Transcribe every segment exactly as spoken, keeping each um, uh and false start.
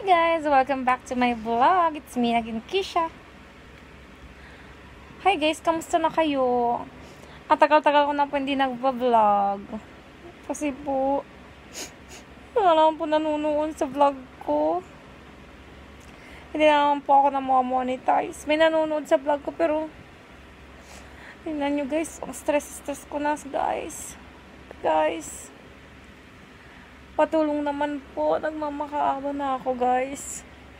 Hi guys! Welcome back to my vlog. It's me again, Kizzia. Hi guys! Kamusta na kayo? At tagal-tagal ko na po hindi nagpa-vlog. Kasi po, wala naman po nanunood sa vlog ko. Hindi naman po ako na monetize. May nanonood sa vlog ko pero tingnan nyo guys, ang stress-stress ko na guys. Guys. Patulong naman po. Nagmamakaawa na ako, guys.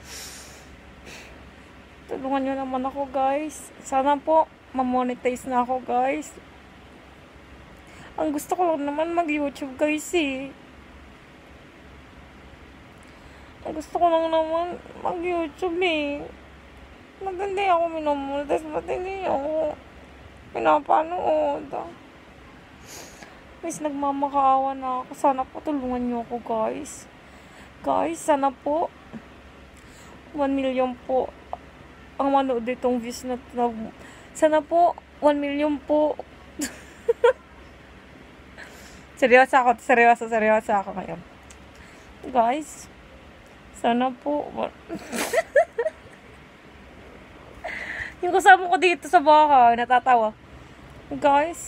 Tulungan nyo naman ako, guys. Sana po, mamonetize na ako, guys. Ang gusto ko lang naman mag-YouTube, guys, eh. Ang gusto ko lang naman mag-YouTube, eh. Maganda ako minomonetize, ba't hindi ako pinapanood, ah. Guys, nagmamakaawa na ako. Sana po tulungan nyo ako, guys. Guys, sana po one million po ang manood itong views na ito. Sana po one million po. Seryoso ako. Seryoso, seryoso ako ngayon. Guys, sana po yung kasama ko dito sa bahay, natatawa. Guys,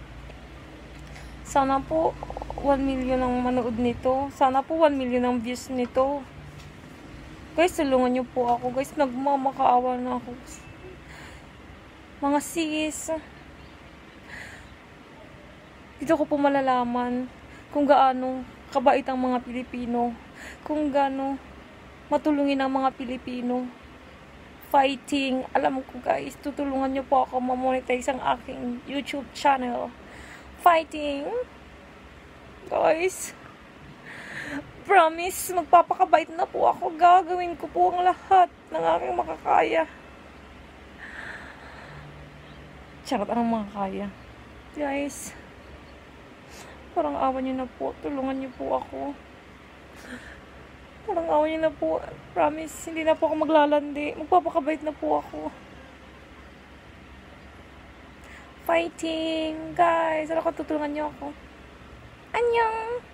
sana po one million ang manood nito. Sana po one million ang views nito. Guys, tulungan nyo po ako. Guys, nagmamakaawa na ako. Mga sis. Dito ko po malalaman kung gaano kabait ang mga Pilipino. Kung gaano matulungin ang mga Pilipino. Fighting. Alam ko guys, tutulungan nyo po ako mamonetize ang aking YouTube channel. Fighting. Guys. Promise, magpapakabait na po ako. Gagawin ko po ang lahat ng aking makakaya. Charot ang makakaya. Guys. Parang awan nyo na po. Tulungan nyo po ako. Parang awan nyo na po. Promise, hindi na po ako maglalandi. Magpapakabait na po ako. Fighting! Guys, ano ko tutulungan niyo ako? Annyeong!